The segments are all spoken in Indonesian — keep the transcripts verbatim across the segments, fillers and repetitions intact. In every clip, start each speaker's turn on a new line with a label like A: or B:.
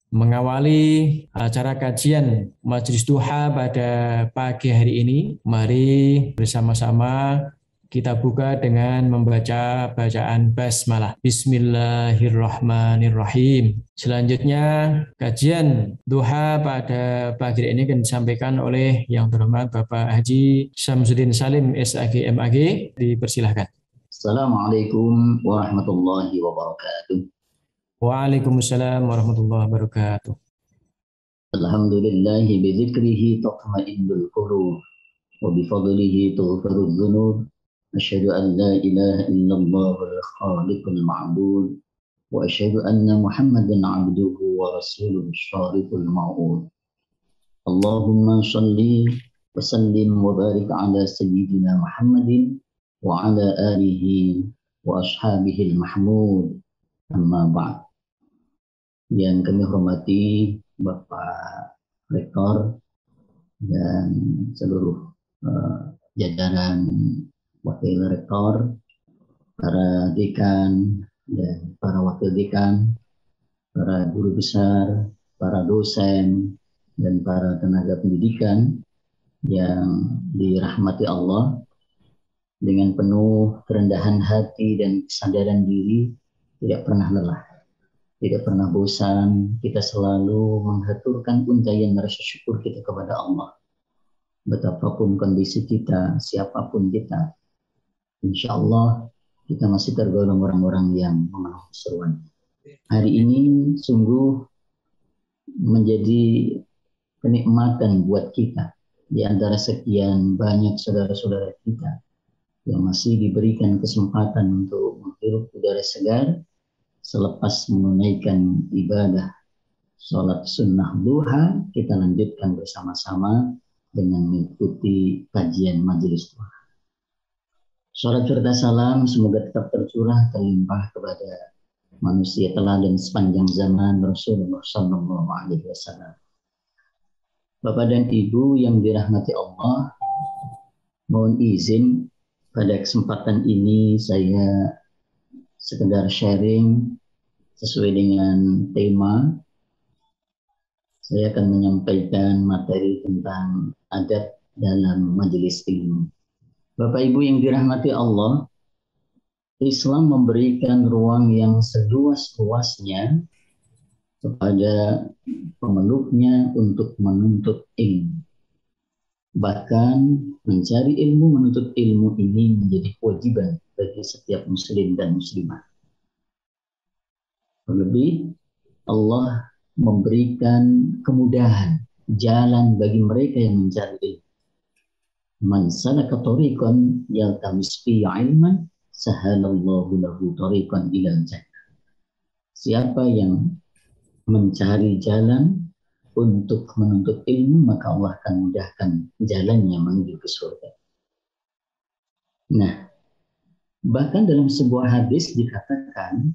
A: mengawali acara kajian Majelis Duha pada pagi hari ini. Mari bersama-sama kita buka dengan membaca bacaan basmalah. Bismillahirrahmanirrahim. Selanjutnya kajian duha pada pagi ini akan disampaikan oleh yang terhormat Bapak Haji Syamsuddin Salim S A G M A G. Dipersilahkan.
B: Assalamualaikum warahmatullahi wabarakatuh.
A: Waalaikumsalam warahmatullahi wabarakatuh.
B: Alhamdulillahi bidzikrihi tatma'innul qulub wa bifadlihi tughfarudz dzunub. Asyhadu an la ilaha illallahul khaliqul ma'bud wa asyhadu anna Muhammadan 'abduhu wa rasuluhu syariful ma'ud. Allahumma shalli wa sallim wa barik ala sayyidina Muhammadin wa ala alihi wa ashabihi al-mahmud. Amma ba'd. Yang kami hormati Bapak Rektor dan seluruh uh, jajaran Wakil Rektor, para dekan dan para wakil dekan, para guru besar, para dosen, dan para tenaga pendidikan yang dirahmati Allah, dengan penuh kerendahan hati dan kesadaran diri, tidak pernah lelah, tidak pernah bosan, kita selalu menghaturkan untayan rasa syukur kita kepada Allah. Betapapun kondisi kita, siapapun kita, insya Allah kita masih tergolong orang-orang yang memenuhi seruan. Hari ini sungguh menjadi kenikmatan buat kita di antara sekian banyak saudara-saudara kita yang masih diberikan kesempatan untuk menghirup udara segar selepas menunaikan ibadah sholat sunnah duha. Kita lanjutkan bersama-sama dengan mengikuti kajian majelis duha. Salat serta salam semoga tetap tercurah terlimpah kepada manusia teladan sepanjang zaman Rasulullah Sallallahu Alaihi Wasallam. Bapak dan Ibu yang dirahmati Allah, mohon izin pada kesempatan ini saya sekedar sharing sesuai dengan tema. Saya akan menyampaikan materi tentang adab dalam majelis ilmu. Bapak Ibu yang dirahmati Allah, Islam memberikan ruang yang seluas-luasnya kepada pemeluknya untuk menuntut ilmu. Bahkan mencari ilmu, menuntut ilmu ini menjadi kewajiban bagi setiap muslim dan muslimah. Terlebih Allah memberikan kemudahan jalan bagi mereka yang mencari ilmu. Man salaka tariqan yaltamis fihi ilman sahalallahu lahu tariqan ilal jannah. Siapa yang mencari jalan untuk menuntut ilmu, maka Allah akan mudahkan jalannya menuju ke surga. Nah, bahkan dalam sebuah hadis dikatakan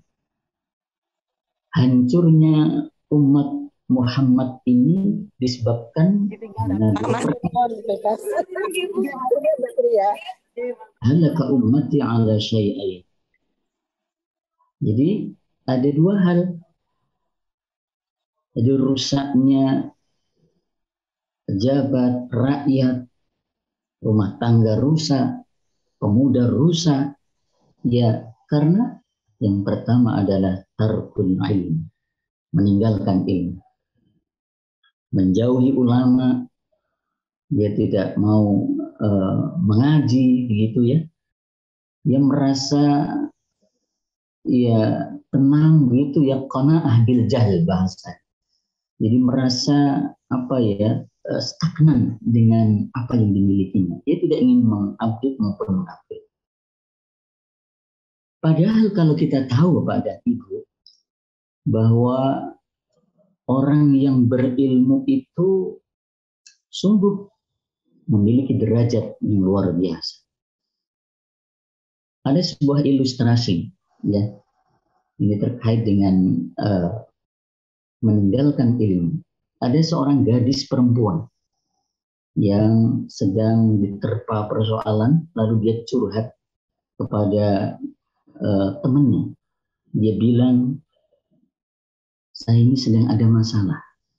B: hancurnya umat Muhammad ini disebabkan karena halaka ummati ala syai'ain. Jadi ada dua hal. Ada rusaknya pejabat, rakyat, rumah tangga rusak, pemuda rusak. Ya, karena yang pertama adalah tarkul ilm, meninggalkan ilmu. Menjauhi ulama, dia tidak mau uh, mengaji, begitu ya. Dia merasa ya tenang begitu ya, qanaah bil jahl bahasa. Jadi merasa apa ya, stagnan dengan apa yang dimilikinya. Dia tidak ingin mengupdate maupun mengupdate. Padahal kalau kita tahu Bapak dan Ibu bahwa orang yang berilmu itu sungguh memiliki derajat yang luar biasa. Ada sebuah ilustrasi ya, ini terkait dengan uh, meninggalkan ilmu. Ada seorang gadis perempuan yang sedang diterpa persoalan, lalu dia curhat kepada uh, temannya. Dia bilang, saya ini sedang ada masalah.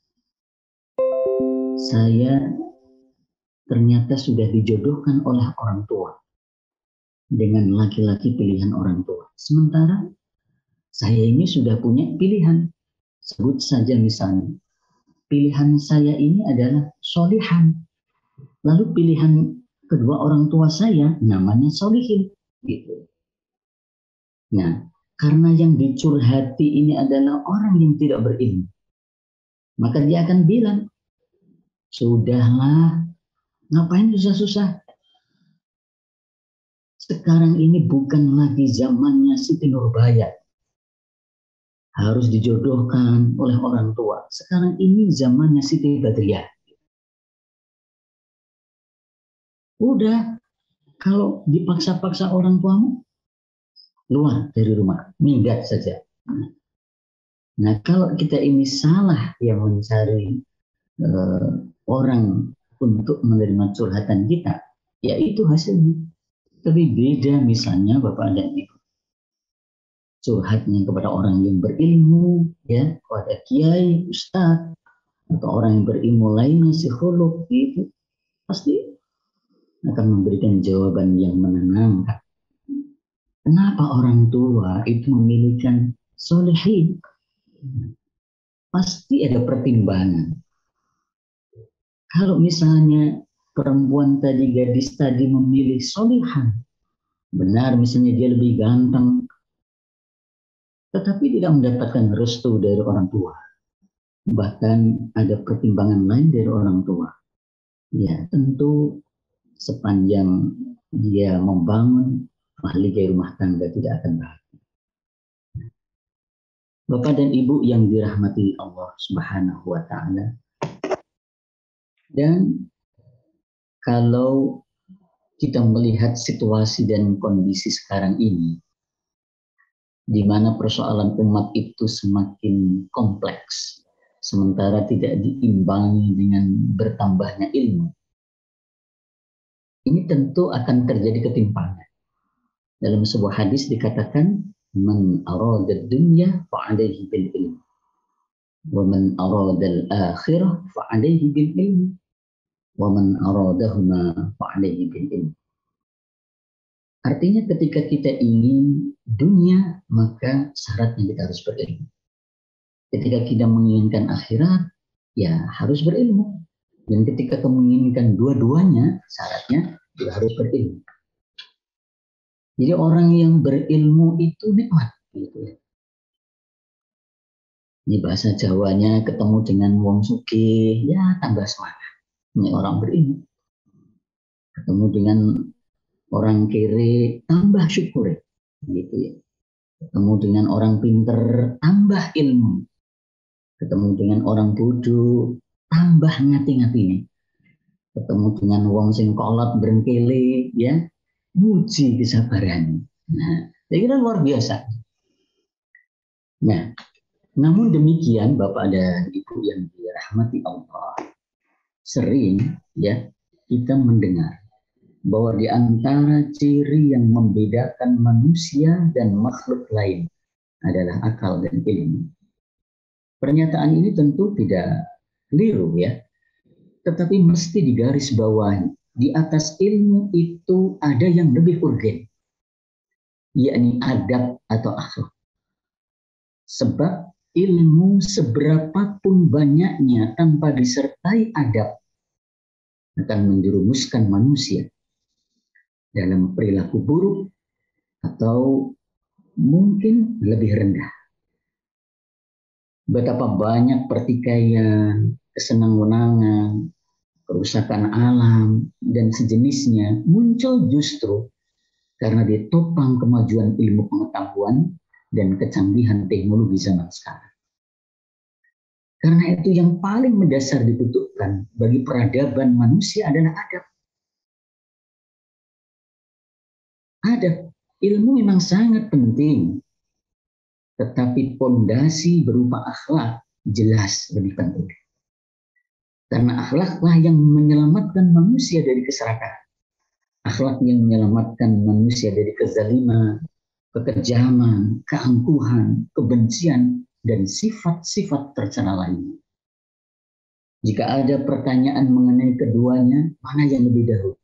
B: Saya ternyata sudah dijodohkan oleh orang tua dengan laki-laki pilihan orang tua. Sementara saya ini sudah punya pilihan. Sebut saja misalnya, pilihan saya ini adalah solihan. Lalu pilihan kedua orang tua saya namanya solihin. Gitu. Nah, karena yang dicurhati ini adalah orang yang tidak berilmu, maka dia akan bilang, sudahlah, ngapain susah-susah? Sekarang ini bukan lagi zamannya Siti Nurbaya. Harus dijodohkan oleh orang tua. Sekarang ini zamannya Siti Badriah. Udah, kalau dipaksa-paksa orang tuamu, keluar dari rumah, minggat saja. Nah, kalau kita ini salah yang mencari uh, orang untuk menerima curhatan kita, ya itu hasilnya. Tapi beda misalnya Bapak dan Ibu. Curhatnya kepada orang yang berilmu, ya, kepada kiai, ustadz, atau orang yang berilmu lainnya, psikolog, gitu, pasti akan memberikan jawaban yang menenangkan. Kenapa orang tua itu memilihkan solehin? Pasti ada pertimbangan. Kalau misalnya perempuan tadi, gadis tadi memilih solehan, benar misalnya dia lebih ganteng, tetapi tidak mendapatkan restu dari orang tua. Bahkan ada pertimbangan lain dari orang tua. Ya tentu sepanjang dia membangun mahligai rumah tangga tidak akan bahagia. Bapak dan Ibu yang dirahmati Allah Subhanahu wa Ta'ala. Dan kalau kita melihat situasi dan kondisi sekarang ini, di mana persoalan umat itu semakin kompleks, sementara tidak diimbangi dengan bertambahnya ilmu, ini tentu akan terjadi ketimpangan. Dalam sebuah hadis dikatakan, man arada dunya fa'alaihi bil ilm, wa man arada al-akhirah fa'alaihi bil ilm, wa man aradahuma fa'alaihi bil ilm. Artinya ketika kita ingin dunia, maka syaratnya kita harus berilmu. Ketika kita menginginkan akhirat, ya harus berilmu. Dan ketika kita menginginkan dua-duanya, syaratnya juga harus berilmu. Jadi orang yang berilmu itu nikmat, gitu ya. Ini bahasa Jawanya ketemu dengan wong sugih, ya tambah semangat. Ini orang berilmu. Ketemu dengan orang kere, tambah syukur, gitu ya. Ketemu dengan orang pinter, tambah ilmu. Ketemu dengan orang bodoh, tambah ngati-ngatinya. Ketemu dengan wong sing kolot berengkele, ya, muji kesabaran. Nah, saya kira luar biasa. Nah, namun demikian Bapak dan Ibu yang dirahmati Allah, sering ya kita mendengar bahwa di antara ciri yang membedakan manusia dan makhluk lain adalah akal dan ilmu. Pernyataan ini tentu tidak keliru ya, tetapi mesti digarisbawahi. Di atas ilmu itu ada yang lebih urgen, yakni adab atau akhlak. Sebab ilmu seberapapun banyaknya tanpa disertai adab akan menjerumuskan manusia dalam perilaku buruk atau mungkin lebih rendah. Betapa banyak pertikaian, kesenang-wenangan, kerusakan alam, dan sejenisnya muncul justru karena ditopang kemajuan ilmu pengetahuan dan kecanggihan teknologi zaman sekarang. Karena itu yang paling mendasar dibutuhkan bagi peradaban manusia adalah adab. Adab, ilmu memang sangat penting, tetapi pondasi berupa akhlak jelas lebih penting. Karena akhlaklah yang menyelamatkan manusia dari keserakahan. Akhlak yang menyelamatkan manusia dari kezaliman, kekejaman, keangkuhan, kebencian, dan sifat-sifat tercela lainnya. Jika ada pertanyaan mengenai keduanya, mana yang lebih dahulu?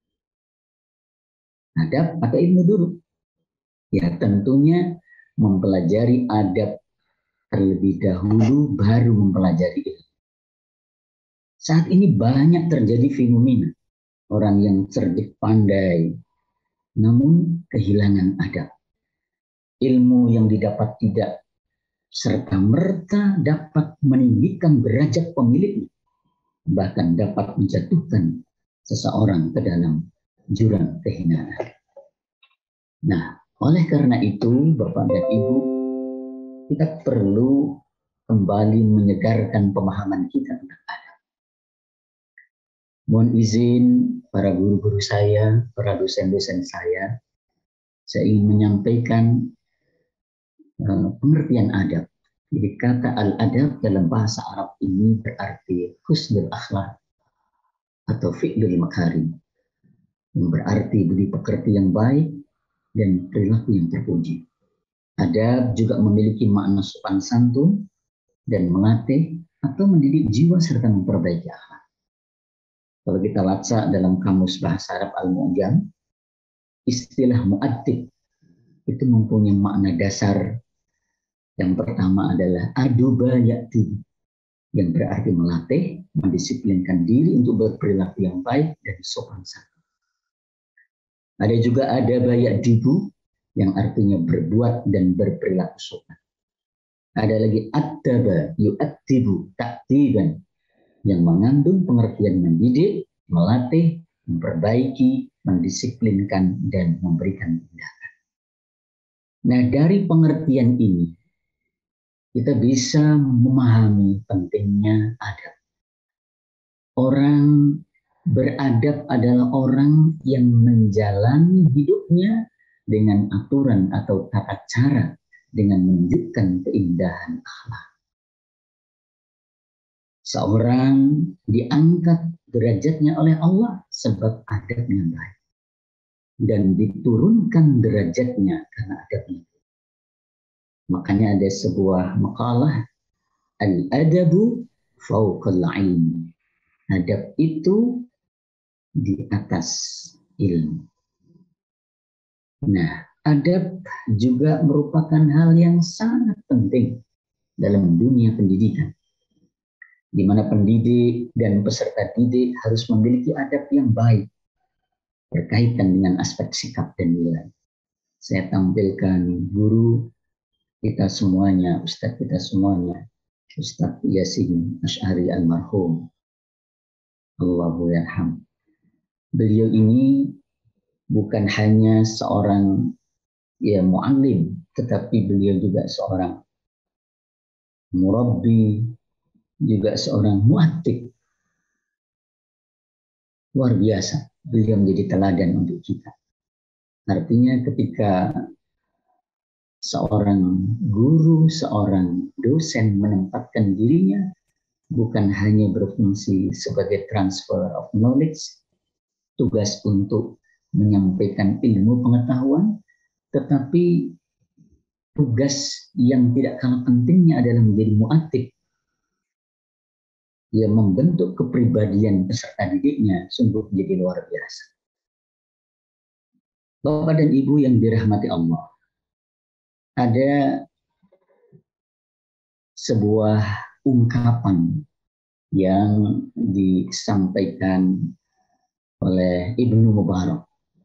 B: Adab atau ilmu dulu? Ya tentunya mempelajari adab terlebih dahulu baru mempelajari ilmu. Saat ini banyak terjadi fenomena orang yang cerdik pandai namun kehilangan adab. Ilmu yang didapat tidak serta-merta dapat meninggikan derajat pemiliknya, bahkan dapat menjatuhkan seseorang ke dalam jurang kehinaan. Nah, oleh karena itu, Bapak dan Ibu, kita perlu kembali menyegarkan pemahaman kita tentang adab. Mohon izin para guru-guru saya, para dosen-dosen saya, saya ingin menyampaikan uh, pengertian adab. Jadi kata al-adab dalam bahasa Arab ini berarti husnul akhlak atau fi'lul makarim, yang berarti budi pekerti yang baik dan perilaku yang terpuji. Adab juga memiliki makna sopan santun dan melatih atau mendidik jiwa serta memperbaiki akhlak. Kalau kita baca dalam kamus bahasa Arab Al-Mu'jam, istilah mu'addib itu mempunyai makna dasar. Yang pertama adalah aduba ya'ti, yang berarti melatih, mendisiplinkan diri untuk berperilaku yang baik dan sopan santun. Ada juga adaba ya'dibu, yang artinya berbuat dan berperilaku sopan. Ada lagi addaba yu'addibu ta'diban, yang mengandung pengertian mendidik, melatih, memperbaiki, mendisiplinkan, dan memberikan tindakan. Nah, dari pengertian ini, kita bisa memahami pentingnya adab. Orang beradab adalah orang yang menjalani hidupnya dengan aturan atau tata cara dengan menunjukkan keindahan akhlak. Seorang diangkat derajatnya oleh Allah sebab adabnya baik. Dan diturunkan derajatnya karena adabnya. Makanya ada sebuah makalah, al-adabu fauqal ilmi. Adab itu di atas ilmu. Nah, adab juga merupakan hal yang sangat penting dalam dunia pendidikan, di mana pendidik dan peserta didik harus memiliki adab yang baik berkaitan dengan aspek sikap dan nilai. Saya tampilkan guru kita semuanya, Ustadz kita semuanya, Ustadz Yasin Asy'ari almarhum, Allahu yarham. Beliau ini bukan hanya seorang ya mu'allim, tetapi beliau juga seorang murabbi, juga seorang mu'addib. Luar biasa, beliau menjadi teladan untuk kita. Artinya ketika seorang guru, seorang dosen menempatkan dirinya bukan hanya berfungsi sebagai transfer of knowledge, tugas untuk menyampaikan ilmu pengetahuan, tetapi tugas yang tidak kalah pentingnya adalah menjadi mu'addib, yang membentuk kepribadian peserta didiknya sungguh menjadi luar biasa. Bapak dan Ibu yang dirahmati Allah, ada sebuah ungkapan yang disampaikan oleh Ibnu Mubarak.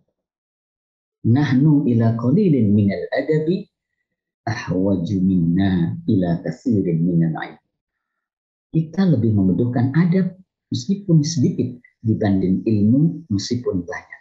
B: Nahnu ila qalilin minal adabi ahwaju minna ila katsirin minal ilm. Kita lebih membutuhkan adab meskipun sedikit dibanding ilmu meskipun banyak.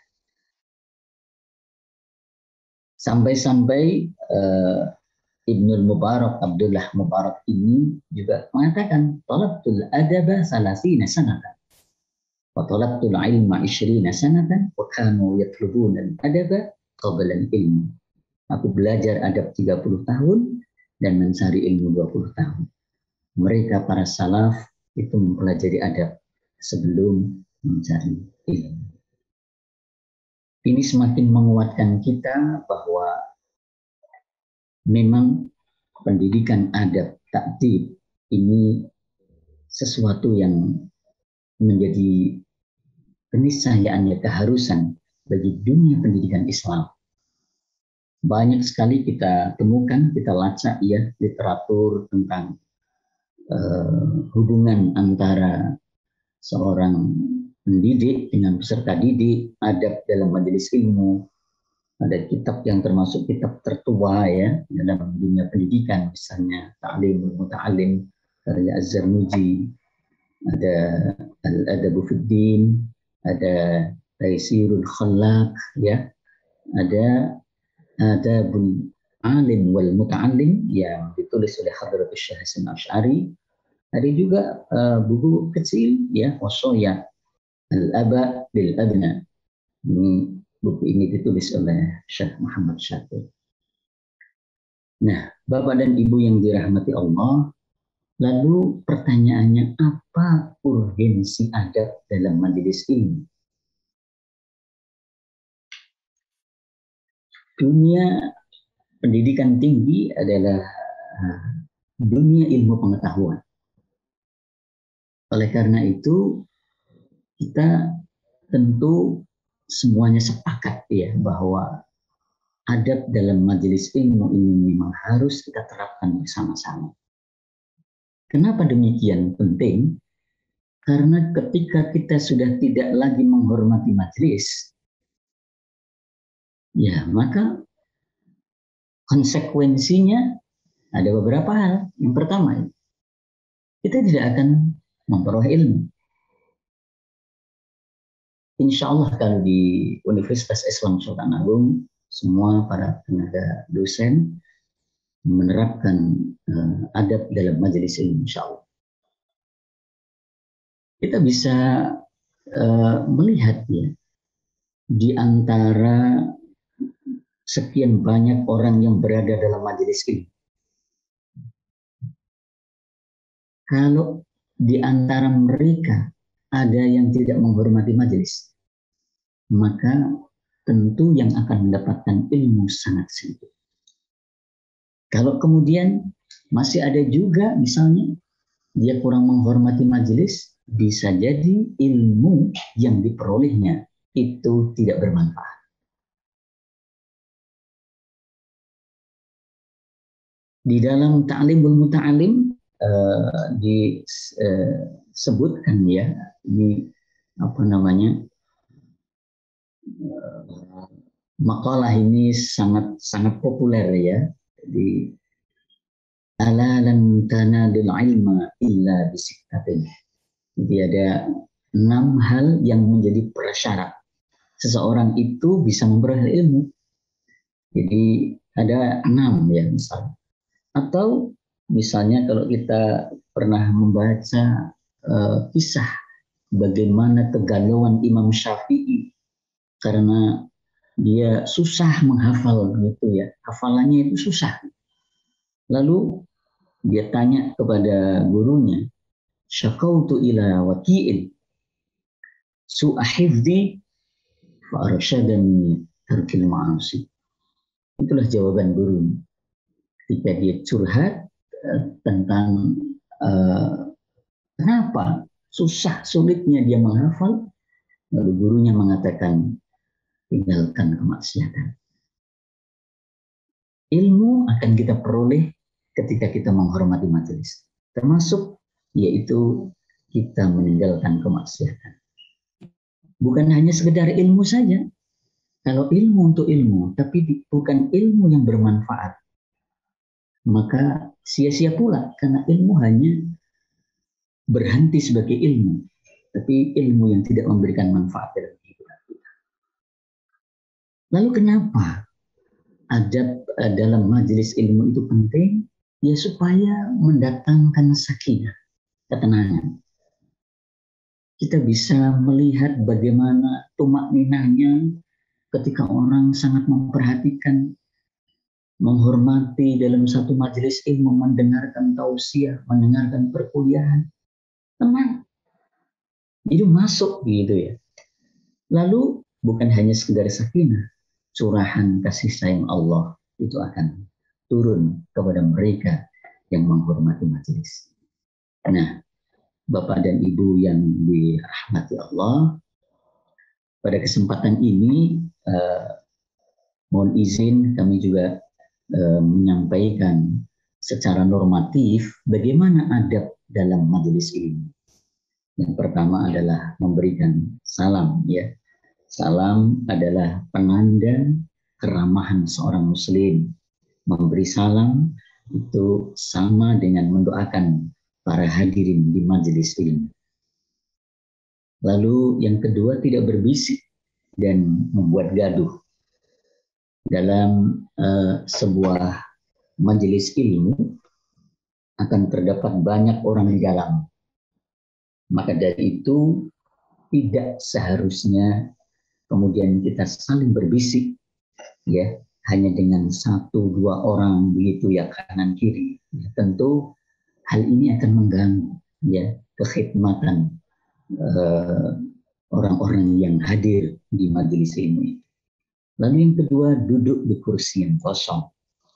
B: Sampai-sampai uh, Ibnu Mubarak, Abdullah Mubarak ini juga mengatakan talabtul adaba salasina sanatan wa talabtul ilma ishrina sanatan wa kanu yatlubuna al-adaba qabla al-ilm. Aku belajar adab tiga puluh tahun dan mencari ilmu dua puluh tahun. Mereka para salaf itu mempelajari adab sebelum mencari ilmu. Ini semakin menguatkan kita bahwa memang pendidikan adab ta'dib ini sesuatu yang menjadi keniscayaan, ya keharusan bagi dunia pendidikan Islam. Banyak sekali kita temukan, kita lacak ya literatur tentang uh, hubungan antara seorang pendidik dengan peserta didik, adab dalam majelis ilmu. Ada kitab yang termasuk kitab tertua ya dalam dunia pendidikan, misalnya Ta'limul Muta'allim karya Az-Zarnuji, ada Al-Adabu Fid Din, ada Taisirul Khallaq, ya, ada Adabul Alim wal Muta'allim yang ditulis oleh Hadratus Syekh Hasan Asy'ari. Ada juga uh, buku kecil ya, Wasaya Al-Aba lil Abna. Ini buku ini ditulis oleh Syekh Muhammad Syakir. Nah, Bapak dan Ibu yang dirahmati Allah, lalu pertanyaannya, apa urgensi adab dalam majelis ilmu? Dunia pendidikan tinggi adalah dunia ilmu pengetahuan. Oleh karena itu, kita tentu semuanya sepakat ya bahwa adab dalam majelis ilmu ini memang harus kita terapkan bersama-sama. Kenapa demikian penting? Karena ketika kita sudah tidak lagi menghormati majelis, ya maka konsekuensinya ada beberapa hal. Yang pertama, kita tidak akan memperoleh ilmu. Insya Allah kalau di Universitas Islam Sultan Agung, semua para tenaga dosen menerapkan uh, adab dalam majelis ilmu, insya Allah. Kita bisa uh, melihat ya, di antara sekian banyak orang yang berada dalam majelis ilmu, kalau di antara mereka ada yang tidak menghormati majelis, maka tentu yang akan mendapatkan ilmu sangat sedikit. Kalau kemudian masih ada juga misalnya dia kurang menghormati majelis, bisa jadi ilmu yang diperolehnya itu tidak bermanfaat. Di dalam Ta'limul Muta'allim uh, disebutkan uh, ya, ini apa namanya, uh, makalah ini sangat sangat populer ya. Di ala lan tanadul ilma illa bisittatin. Jadi ada enam hal yang menjadi prasyarat seseorang itu bisa memperoleh ilmu. Jadi ada enam ya misalnya. Atau misalnya kalau kita pernah membaca uh, kisah bagaimana kegalauan Imam Syafi'i karena dia susah menghafal gitu ya, hafalannya itu susah. Lalu dia tanya kepada gurunya, syakautu ila waki'in su'ahifdi fa'arsyadani tarkil ma'asi. Itulah jawaban gurunya. Ketika dia curhat uh, tentang uh, kenapa susah sulitnya dia menghafal, lalu gurunya mengatakan, tinggalkan kemaksiatan. Ilmu akan kita peroleh ketika kita menghormati majelis, termasuk yaitu kita meninggalkan kemaksiatan. Bukan hanya sekedar ilmu saja. Kalau ilmu untuk ilmu, tapi bukan ilmu yang bermanfaat, maka sia-sia pula, karena ilmu hanya berhenti sebagai ilmu, tapi ilmu yang tidak memberikan manfaat dalam kehidupan kita. Lalu kenapa adab dalam majelis ilmu itu penting? Ya supaya mendatangkan sakinah, ketenangan. Kita bisa melihat bagaimana tumak ninahnya ketika orang sangat memperhatikan, menghormati dalam satu majelis ilmu, mendengarkan tausiah, mendengarkan perkuliahan, tenang. Jadi masuk gitu ya. Lalu bukan hanya sekedar sakinah, curahan kasih sayang Allah itu akan turun kepada mereka yang menghormati majelis. Nah, Bapak dan Ibu yang dirahmati Allah, pada kesempatan ini eh, mohon izin kami juga eh, menyampaikan secara normatif bagaimana adab dalam majelis ilmu. Yang pertama adalah memberikan salam, ya. Salam adalah penanda keramahan seorang muslim. Memberi salam itu sama dengan mendoakan para hadirin di majelis ilmu. Lalu yang kedua, tidak berbisik dan membuat gaduh. Dalam uh, sebuah majelis ilmu akan terdapat banyak orang di dalam. Maka dari itu tidak seharusnya kemudian kita saling berbisik, ya, hanya dengan satu dua orang begitu ya, kanan kiri. Ya, tentu hal ini akan mengganggu, ya, kekhidmatan uh, orang-orang yang hadir di majelis ini. Lalu yang kedua, duduk di kursi yang kosong.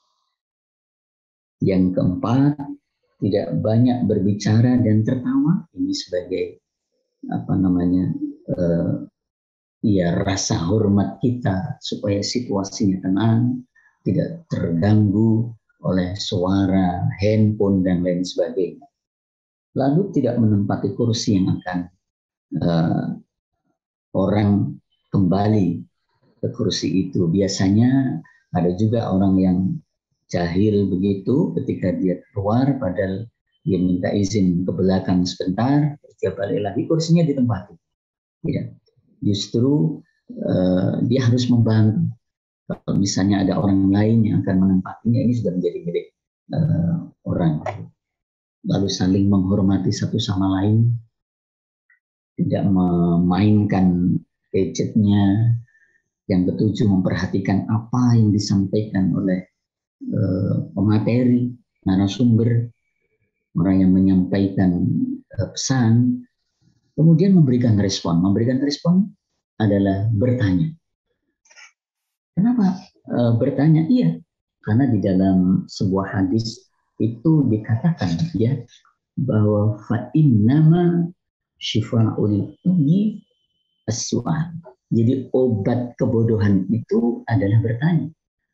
B: Yang keempat, tidak banyak berbicara dan tertawa. Ini sebagai apa namanya, uh, ya, rasa hormat kita supaya situasinya tenang, tidak terganggu oleh suara handphone dan lain sebagainya. Lalu tidak menempati kursi yang akan uh, orang kembali ke kursi itu. Biasanya ada juga orang yang jahil begitu, ketika dia keluar padahal dia minta izin ke belakang sebentar, dia balik lagi kursinya ditempati. Tidak. Justru uh, dia harus membantu. Kalau misalnya ada orang lain yang akan menempatinya, ini sudah menjadi milik uh, orang. Lalu saling menghormati satu sama lain, tidak memainkan gadgetnya. Yang ketujuh, memperhatikan apa yang disampaikan oleh uh, pemateri, narasumber, orang yang menyampaikan uh, pesan, kemudian memberikan respon. Memberikan respon adalah bertanya. Kenapa uh, bertanya? Iya, karena di dalam sebuah hadis itu dikatakan, ya, bahwa fa innama syifa'ul ummi as-su'al. Jadi obat kebodohan itu adalah bertanya.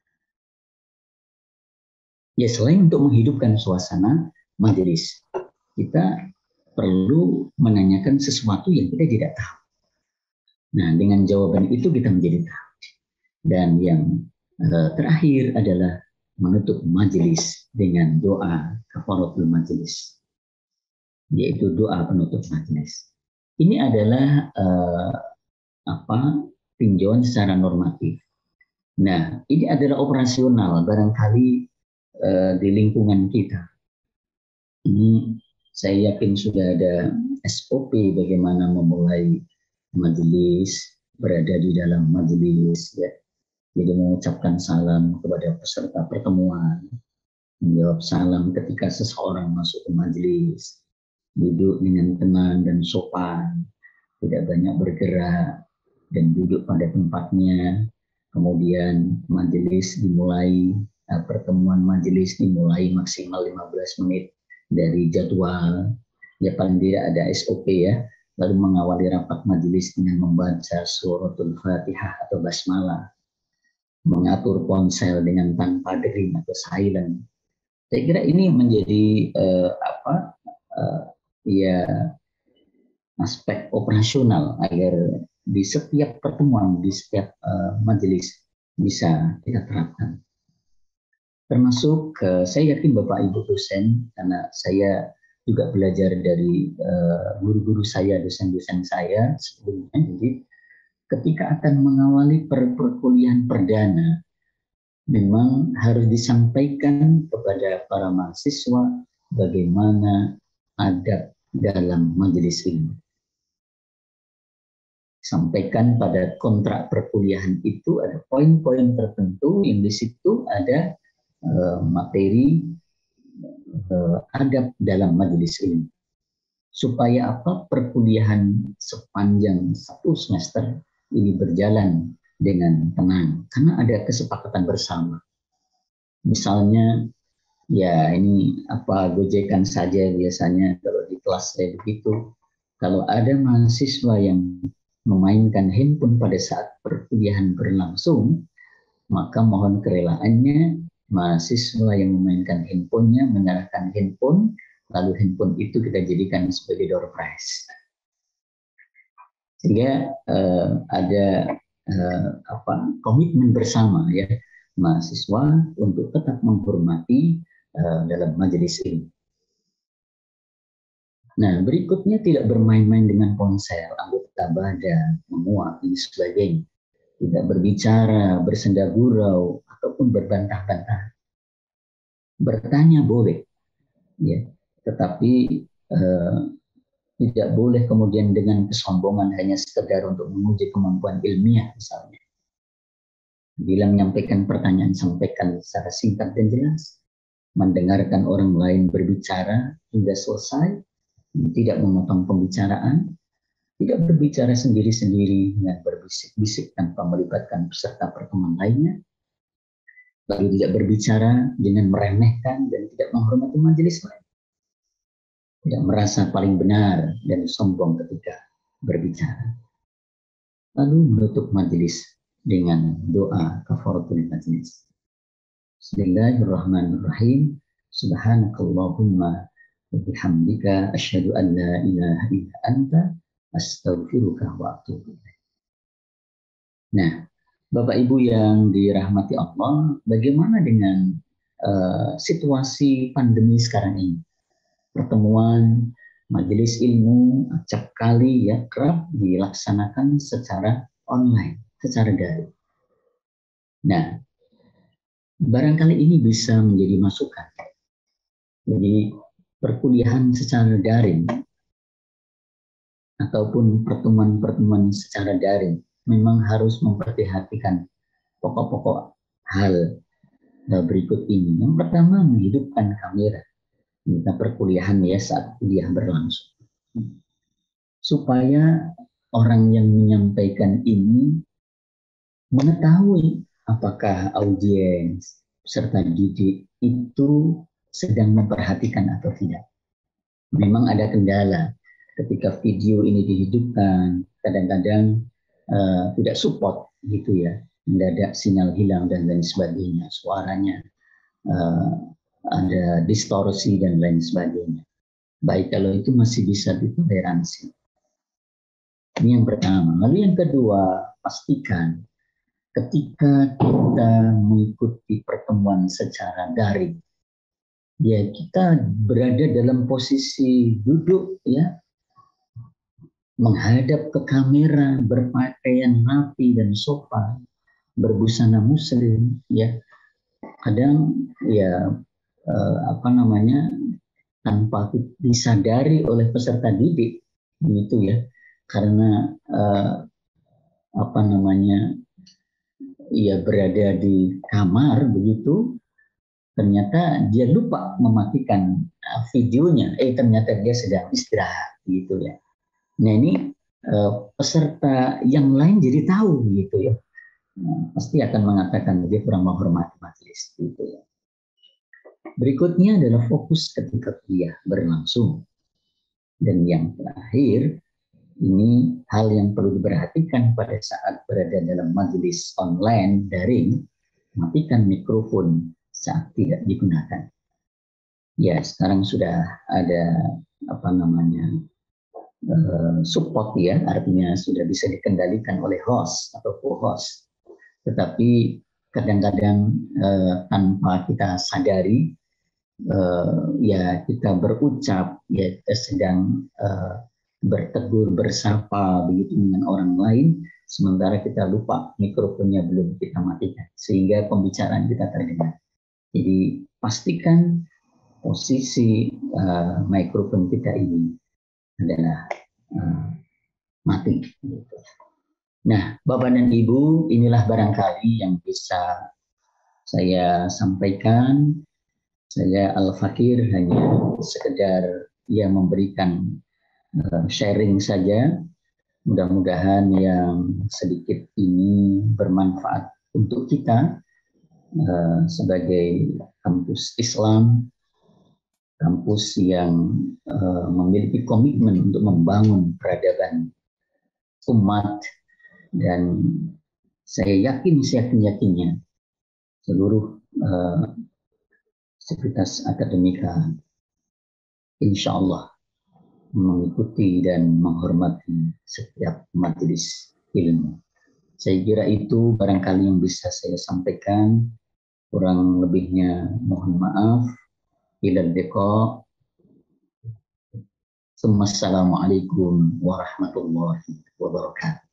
B: Ya, selain untuk menghidupkan suasana majelis, kita perlu menanyakan sesuatu yang kita tidak tahu. Nah, dengan jawaban itu kita menjadi tahu. Dan yang uh, terakhir adalah menutup majelis dengan doa kafaratul majelis, yaitu doa penutup majelis. Ini adalah uh, apa tinjauan secara normatif. Nah, ini adalah operasional barangkali uh, di lingkungan kita. Ini saya yakin sudah ada S O P bagaimana memulai majelis, berada di dalam majelis, ya. Jadi mengucapkan salam kepada peserta pertemuan, menjawab salam ketika seseorang masuk ke majelis, duduk dengan tenang dan sopan, tidak banyak bergerak, dan duduk pada tempatnya. Kemudian majelis dimulai, pertemuan majelis dimulai maksimal lima belas menit dari jadwal. Ya, paling tidak ada S O P, ya. Lalu mengawali rapat majelis dengan membaca suratul Fatihah atau basmalah, mengatur ponsel dengan tanpa dering atau silent. Saya kira ini menjadi uh, apa uh, ya aspek operasional agar di setiap pertemuan, di setiap uh, majelis bisa kita terapkan. Termasuk uh, saya yakin Bapak Ibu dosen, karena saya juga belajar dari uh, guru-guru saya, dosen-dosen saya sebelumnya. Jadi ketika akan mengawali per perkuliahan perdana, memang harus disampaikan kepada para mahasiswa bagaimana adab dalam majelis ilmu. Sampaikan pada kontrak perkuliahan itu ada poin-poin tertentu yang di situ ada uh, materi uh, adab dalam majelis ilmu. Supaya apa? Perkuliahan sepanjang satu semester ini berjalan dengan tenang, karena ada kesepakatan bersama. Misalnya Ya, ini apa gojekan saja biasanya kalau di kelas saya begitu. Kalau ada mahasiswa yang memainkan handphone pada saat perkuliahan berlangsung, maka mohon kerelaannya mahasiswa yang memainkan handphonenya menyerahkan handphone, lalu handphone itu kita jadikan sebagai door prize. Sehingga eh, ada eh, apa komitmen bersama ya mahasiswa untuk tetap menghormati uh, dalam majelis ini. Nah, berikutnya tidak bermain-main dengan ponsel, anggota badan, menguap, dan sebagainya. Tidak berbicara, bersenda gurau, ataupun berbantah-bantah. Bertanya boleh, ya, tetapi eh, tidak boleh kemudian dengan kesombongan hanya sekedar untuk menguji kemampuan ilmiah misalnya. Bila menyampaikan pertanyaan, sampaikan secara singkat dan jelas. Mendengarkan orang lain berbicara hingga selesai, tidak memotong pembicaraan, tidak berbicara sendiri-sendiri dengan berbisik-bisik tanpa melibatkan peserta pertemuan lainnya, lalu tidak berbicara dengan meremehkan dan tidak menghormati majelis lain, tidak merasa paling benar dan sombong ketika berbicara. Lalu menutup majelis dengan doa kafaratul majlis. Bismillahirrahmanirrahim. Subhanakallahumma wa bihamdika asyhadu an la ilaha illa anta astaghfiruka wa atubu ilaik. Nah, Bapak Ibu yang dirahmati Allah, bagaimana dengan uh, situasi pandemi sekarang ini? Pertemuan majelis ilmu acap kali ya kerap dilaksanakan secara online, secara daring. Nah, barangkali ini bisa menjadi masukan. Jadi perkuliahan secara daring ataupun pertemuan-pertemuan secara daring memang harus memperhatikan pokok-pokok hal berikut ini. Yang pertama, menghidupkan kamera kita perkuliahan ya saat kuliah berlangsung. Supaya orang yang menyampaikan ini mengetahui apakah audiens serta didik itu sedang memperhatikan atau tidak. Memang ada kendala ketika video ini dihidupkan, kadang-kadang uh, tidak support gitu ya, mendadak sinyal hilang dan lain sebagainya, suaranya uh, ada distorsi dan lain sebagainya. Baik kalau itu masih bisa ditoleransi. Ini yang pertama. Lalu yang kedua, pastikan ketika kita mengikuti pertemuan secara daring, ya kita berada dalam posisi duduk ya, menghadap ke kamera, berpakaian rapi dan sopan, berbusana muslim, ya. Kadang ya eh, apa namanya tanpa disadari oleh peserta didik, gitu ya, karena eh, apa namanya ia berada di kamar begitu, ternyata dia lupa mematikan videonya, eh ternyata dia sedang istirahat gitu ya. Nah ini uh, peserta yang lain jadi tahu gitu ya, nah, pasti akan mengatakan dia kurang menghormati majelis gitu ya. Berikutnya adalah fokus ketika kuliah berlangsung. Dan yang terakhir, ini hal yang perlu diperhatikan pada saat berada dalam majelis online daring, matikan mikrofon saat tidak digunakan. Ya, sekarang sudah ada apa namanya uh, support ya, artinya sudah bisa dikendalikan oleh host atau co-host. Tetapi kadang-kadang uh, tanpa kita sadari, uh, ya kita berucap, ya kita sedang uh, bertegur, bersapa begitu dengan orang lain, sementara kita lupa mikrofonnya belum kita matikan, sehingga pembicaraan kita terdengar. Jadi pastikan posisi uh, mikrofon kita ini adalah uh, mati. Nah, Bapak dan Ibu, inilah barangkali yang bisa saya sampaikan. Saya Al-Fakir hanya sekedar ya memberikan uh, sharing saja. Mudah-mudahan yang sedikit ini bermanfaat untuk kita uh, sebagai kampus Islam, kampus yang uh, memiliki komitmen untuk membangun peradaban umat, dan saya yakin, saya yakin-yakinnya seluruh uh, sivitas akademika insya Allah mengikuti dan menghormati setiap majelis ilmu. Saya kira itu barangkali yang bisa saya sampaikan. Kurang lebihnya mohon maaf. Ilal liqa. Assalamualaikum warahmatullahi wabarakatuh.